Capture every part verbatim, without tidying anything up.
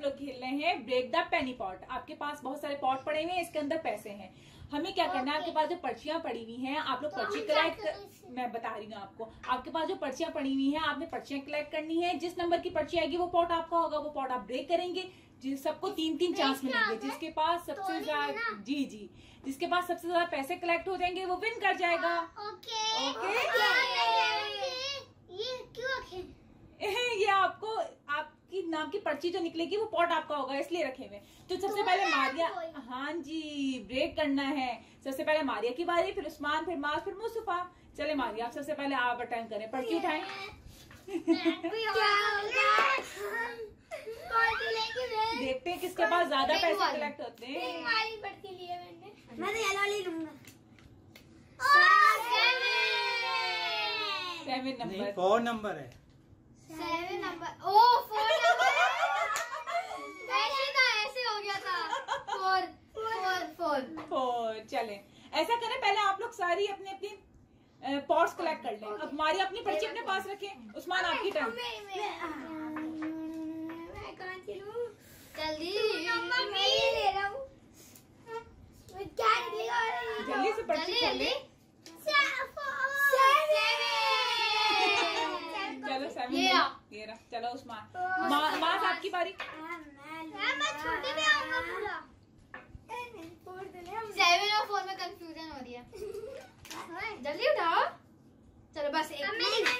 लोग खेल रहे हैं ब्रेक द पेनी पॉट। आपके पास बहुत सारे पॉट पड़े हुए हैं, इसके अंदर पैसे हैं। हमें क्या करना है, आपके पास जो पर्चियां पड़ी हुई हैं आप लोग पर्ची कलेक्ट कर... मैं बता रही हूँ आपको, आपके पास जो पर्चियां पड़ी हुई हैं आपने पर्चियां कलेक्ट करनी है। जिस नंबर की पर्ची आएगी वो पॉट आपका होगा, वो पॉट आप ब्रेक करेंगे। जिस सबको तीन तीन चांस मिलेंगे, जिसके पास सबसे ज्यादा जी जी जिसके पास सबसे ज्यादा पैसे कलेक्ट हो जाएंगे वो विन कर जाएगा। ओके ओके ये क्यों ये आपको आपकी नाम की पर्ची जो निकलेगी वो पॉट आपका होगा, इसलिए रखे हुए। तो सबसे पहले मारिया, हाँ जी ब्रेक करना है। सबसे पहले मारिया की बारी, फिर उस्मान, फिर मास, फिर मुस्तफा। चले मारिया आप सबसे पहले आप अटेंड करें, पर्ची उठाएं। देखते हैं किसके पास ज्यादा पैसे कलेक्ट होते हैं। मैं तो येलो वाली लूंगा। सेवन नंबर, फोर नंबर है। सेवन नंबर, ओ फोर नंबर ऐसे था, ऐसे हो गया था। Four four four four. चले ऐसा करें, पहले आप लोग सारी अपनी अपनी पॉट्स कलेक्ट कर लें। अब मारिया अपनी पर्ची अपने पास रखें। उस्मान आपकी टर्न। मैं कहाँ चलूं? जल्दी नंबर मैं ये ले रहा हूँ। क्या निकलेगा? जल्दी से पर्ची खोल ले। चलो सेवन ये रहा। चलो उस्मान, मास आपकी बारी। मैं छोटे में आऊंगा पूरा। सेवन और फोर में कंफ्यूजन हो रही है। जल्दी उठाओ, चलो बस एक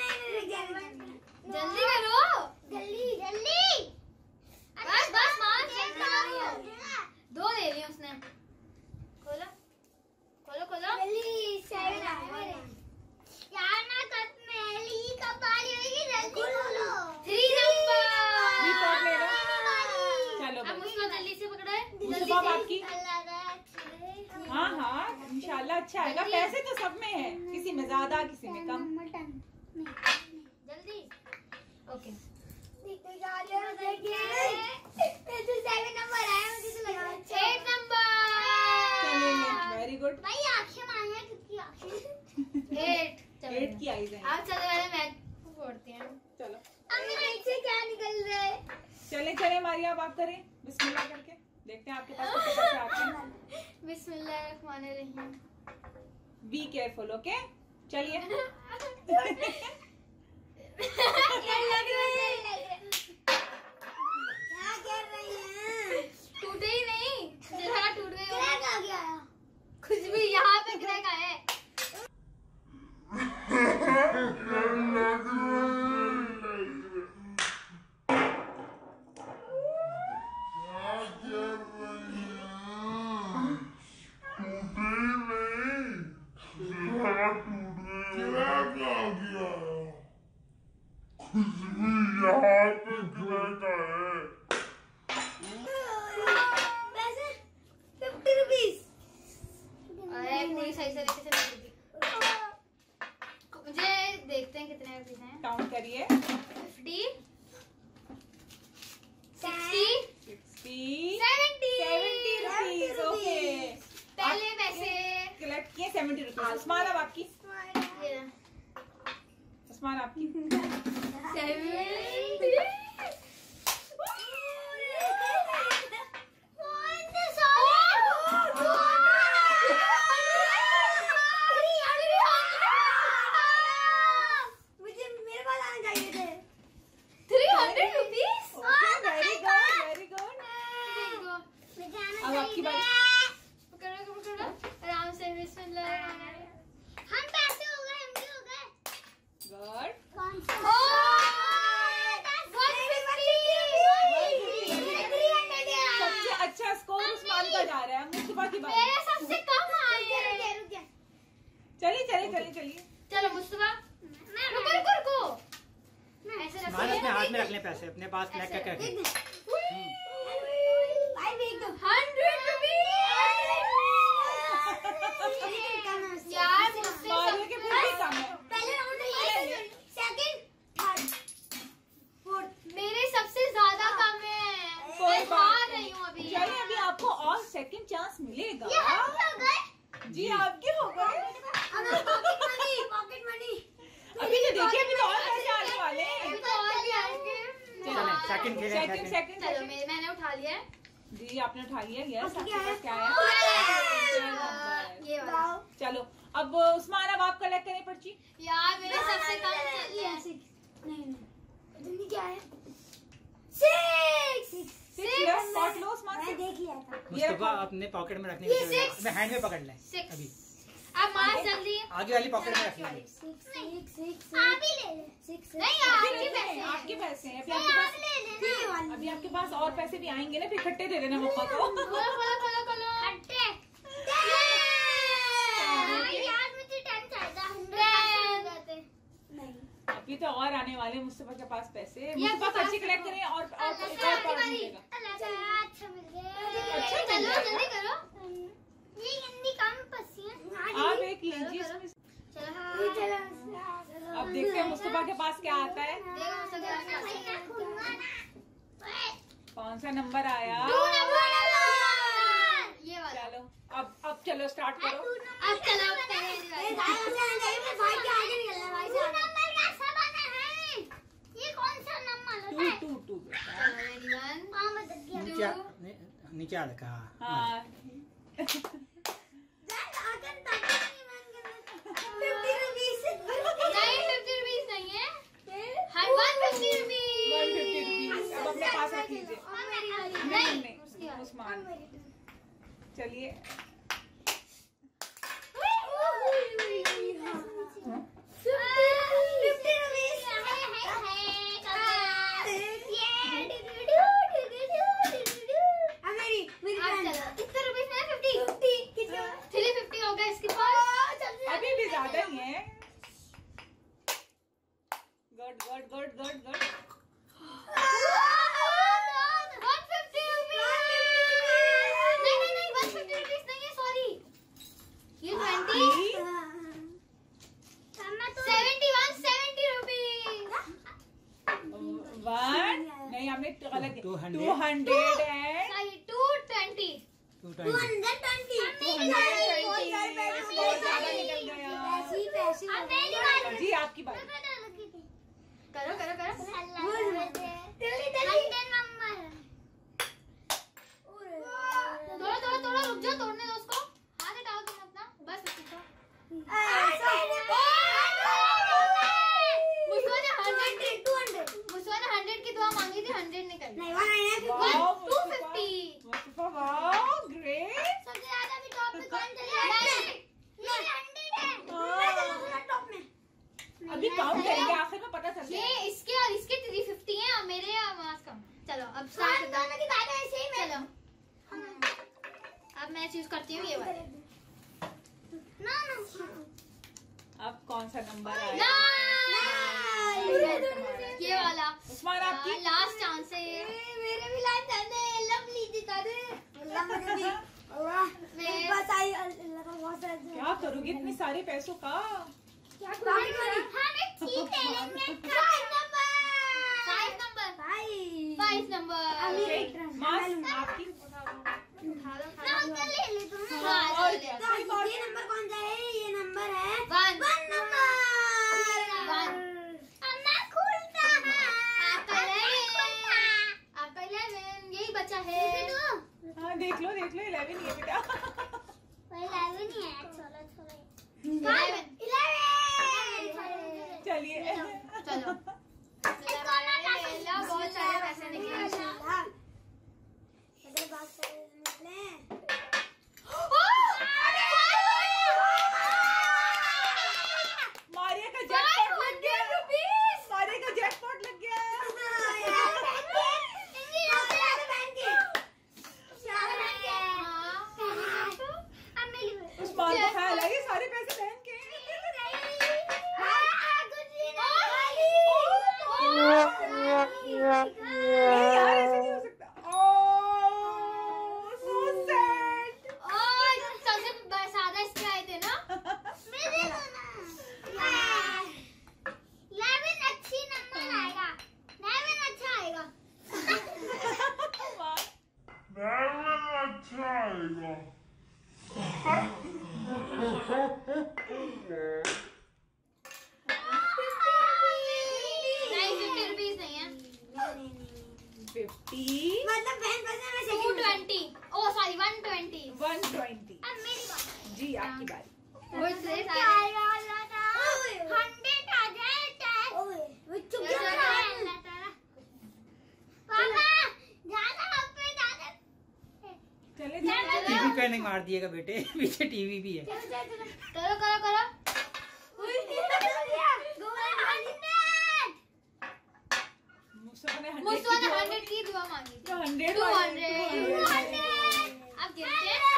जल्दी करो, जल्दी जल्दी बस बस मार। दो ले ली उसने। खोलो खोलो खोलो जल्दी। सेवन आ गए यार, ना कब मेरी कब बारी होगी, जल्दी खोलो। थ्री नंबर थ्री पॉट ले लो। चलो अब उसको जल्दी से पकड़ो है। मुस्तफा आपकी। हाँ हाँ इंशाल्लाह अच्छा आएगा। पैसे तो सब में है, किसी में ज्यादा किसी में कम। जल्दी ओके। सेवन नंबर आया, मुझे तो लगा एट नंबर। Very good. भाई आंखें मारिए, कितनी आंखें? एट एट की आईज है। आप चलो पहले मैच फोड़ते हैं। चलो अब मेरे से क्या निकल रहा है? चले चले मारिया आप करें बिस्मिल्लाह करके, देखते हैं आपके पास कितने पैसे आते हैं। बिस्मिल्लाहिर्रहमानिर्रहीम। Be careful okay. चलिए क्या लग रहा है? क्या कर रही है? टूटे ही नहीं, जरा टूट गए। क्रैक आ गया, कुछ भी यहाँ पे क्रैक आया है। सही तरीके से मुझे देखते हैं कितने रुपीस हैं। काउंट करिए। Fifty, sixty, sixty, seventy, seventy rupees okay. पहले पैसे कलेक्ट किए सेवेंटी रुपीज। उस्मान अब आपकी। उस्मान आपकी। सेवेंटी। अब आपकी बारी। पकड़ो पकड़ो आराम से। हम पैसे हो गए, हम भी हो गए। गुड। सबसे अच्छा स्कोर उस्मान का जा रहा है। मुस्तफा की बारी। मेरे सबसे कम आए। चलिए चलिए चलिए चलिए। चलो मुस्तफा, रुको रुको रुको। ऐसे रखो, मान अपने हाथ में रख ले पैसे, अपने पास कलेक्ट करके रख ले। हंड्रेड रुपीज यार, मुझसे मारिया के फिर भी कम है। पहले राउंड है, सेकंड, थर्ड, फोर्थ। मेरे सबसे ज्यादा कम है। कोई मैं बात हार नहीं। रही हूँ अभी। चलिए अभी आपको और सेकंड चांस मिलेगा। ये आपके हो गए? जी आपके हो गए। Pocket money, pocket money. अभी तो देखिए, अभी तो और पैसे आने वाले हैं। अभी तो और भी आएंगे। चलें, सेकंड खेलें, सेकंड सेकंड। सेकंड चलो मेरे मैंने उठा लिया है। जी आपने उठा लिया। यस आपके पास क्या है? ये वाला। चलो अब उस्मान अब आप कलेक्ट करें पर्ची। यार मेरे सबसे कम चली है। नहीं नहीं क्या है? सिक्स सिक्स पॉट लो उस्मान से। देख लिया था। मुस्तफा अपने पॉकेट में रखने ये की जरूरत है। six। अपने हैंड में पकड़ लें Six। अभी। अब मार जल्दी। आगे वाली पॉकेट में रख लेंगे। सिक्स सिक्स आप ही ले ले। सिक्स नहीं आपके आपके पैसे पैसे हैं, हैं। आपके पैसे हैं। अभी आपके आप पास ले लेना। अभी आपके पास और पैसे भी आएंगे ना, फिर इकट्ठे दे देना मम्मा को। खोलो खोलो खोलो खोलो। खट्टे। यार मुझे टेन चाहिए। हंड्रेड। नहीं अभी तो और आने वाले मुस्तफा के पास पैसे। ये मुस्तफा आपके पर्ची पास कलेक्ट करें और और अच्छा एक और पॉट तुम्हारी। मिलेगा। अच्छा मिल गया। अच्छा, चलो चलो, जल्दी करो। ये हिंदी कम पसी है। आप एक लीजिए करो, इसमें। चलो चलो अब देखते हैं मुस्तफा के पास क्या आता है। देखो मुझसे कौन सा नंबर आया? ये वाला। चलो अब अब चलो स्टार्ट करो। अब चलो पहले भाई के आगे निकलना भाई से आगे। नंबर का सब आना है। ये कौन सा नंबर टू टू टू बेटा। रेडी वन हाँ मैं देख गया। नीचे आ- नहीं, नीचे आ रखा। हाँ आकर ताकि नहीं मान के फिफ्टी रुपीस नहीं फिफ्टी रुपीज नहीं है। हर one fifty rupees. One fifty rupees अब अपने पास रख लीजिए। नहीं नहीं उस्मान चलिए। अभी भी ज्यादा ही है। Good good good good good. One नहीं आपने गलत Two hundred। Two hundred and two twenty. Two hundred twenty बहुत ज्यादा निकल गया। जी आपकी बात। करो करो करो। थोड़ा थोड़ा थोड़ा रुक जाओ, तोड़ने दो उसको। हाथ हटाओ तुम अपना, बस सीखो। मुस्कान ने हंड्रेड मुस्कान ने हंड्रेड की दुआ मांगी थी, हंड्रेड ने कर दी। Wow two fifty. Mustafa wow great. सबसे ज्यादा भी टॉप पे कौन चला है? ये हंड्रेड है। अभी काउंट करेंगे, आखिर में पता चल ये जाएगा। इसके और इसके थ्री फिफ्टी है और मेरे आवाज कम। चलो अब स्टार्ट करते हैं। चलो अब मैं चूज करती हूँ ये वाला। अब कौन सा नंबर आया? ना ये वाला। उस्मान आपकी। लास्ट चांस है ये। मेरे भी लाइन जाने लवली दिखा दे अल्लाह मुझे भी अल्लाह मेरे पास आई अल्लाह का बहुत सारा क्या करोगे इतने सारे पैसों का? क्या करूंगी हमें ठीक ले लेंगे। फाइव नंबर फाइव नंबर भाई फाइव नंबर। Okay, मास आपकी। उठा लो उठा लो। ले ले तुम हाँ, और ले क्या? ले। कोई बात ये नंबर कौन सा है? ये नंबर है वन वन नंबर वन। अन्ना खुलता है आपका इलेवन आपका इलेवन यही बचा है। हाँ देख लो देख लो इलेवन ये बेटा। इलेवन ही है चलो चलो इलेवन इलेवन चलिए चलो बहुत सारे पैसे निकले। अगर बात करें मारिया का जैकपॉट लग गया। मारिया का जैकपॉट लग गया। उस्मान को ख्याल है ये सारे पैसे बहन के। नहीं यार ऐसे नहीं हो सकता। Oh so sad. और सबसे ज्यादा इसके आए थे ना। अच्छी नंबर आएगा इलेवन अच्छा आएगा अच्छा आएगा। नहीं फिफ्टी रुपीज नहीं है। फिफ्टी, मतलब बहन पैसे में two second twenty oh sorry one twenty one twenty. अब मेरी बात जी आपकी बारी। हंड्रेड आ जाए ओए वो चुप जा जा पापा ज्यादा पे ज्यादा चले टीवी पे नहीं मार दिएगा बेटे, पीछे टीवी भी है। करो करो करो मुझसे हंड्रेड की दुआ मांगी थी। तो हंड्रेड टू हंड्रेड अब गिनते हैं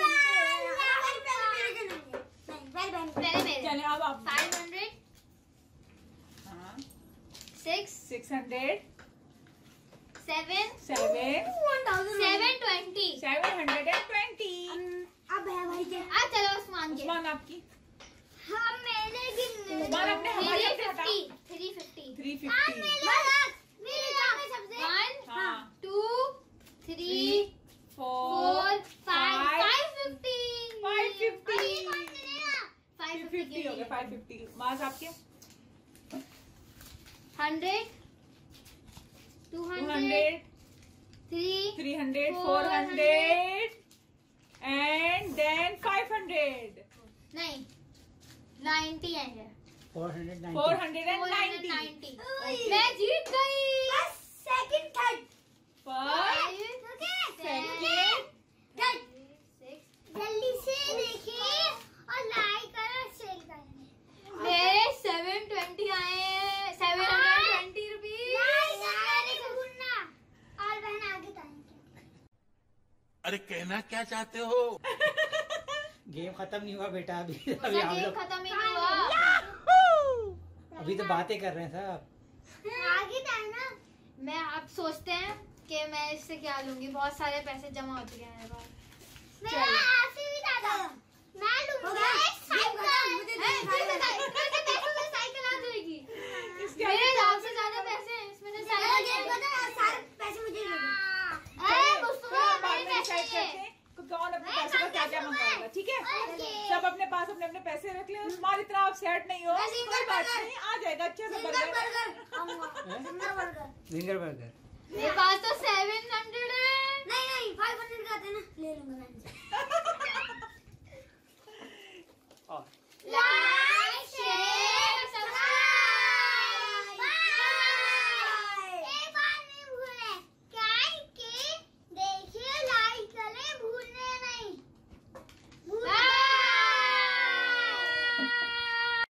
पहले मेरे चले अब आप फाइव हंड्रेड हाँ six six hundred seven seven seven twenty seven hundred and twenty. अब है भाई के अब चलो उस्मान के उस्मान आपकी हम मेरे गिनने उस्मान अपने हमारे थ्री यहाँ fifty three fifty three fifty. मेरे जाने सबसे वन हाँ two three four four five five, five fifty five fifty five fifty हो गया। फाइव फिफ्टी मार्क्स आपके hundred two two hundred hundred three three hundred four four hundred and then five hundred नहीं ninety है four hundred four ninety. Hundred and ninety. Ninety मैं जीत गई बस second third first second जल्दी से देखिए और लाइक करो शेयर करो मेरे सेवन ट्वेंटी आए सेवन हंड्रेड ट्वेंटी रुपीज और बहन आगे टाइम अरे कहना क्या चाहते हो? गेम खत्म नहीं हुआ बेटा, अभी अभी उसका हम गेम लोग खत्म ही नहीं हुआ। अभी तो बातें कर रहे हैं सब। आगे टाइम ना मैं आप सोचते हैं कि मैं इससे क्या लूंगी, बहुत सारे पैसे जमा हो चुके हैं मेरे पास। मेरा ऐसे भी दादा मैं लूंगा एक साइकिल मुझे पैसों में साइकिल आ जाएगी। मेरे हिसाब से ज्यादा पैसे हैं इसमें से साइकिल सारे पैसे मुझे कौन अपने पैसे का क्या क्या मंगवाएगा, ठीक है। सब अपने पास अपने अपने पैसे रख ले। उस्मान इतना आप सेट नहीं हो, कोई बात नहीं, आ जाएगा अच्छे से बर्गर। Ginger burger. मेरे पास तो सेवन हंड्रेड है। नहीं नहीं फाइव हंड्रेड का आते ना ले लूंगा मैं और ला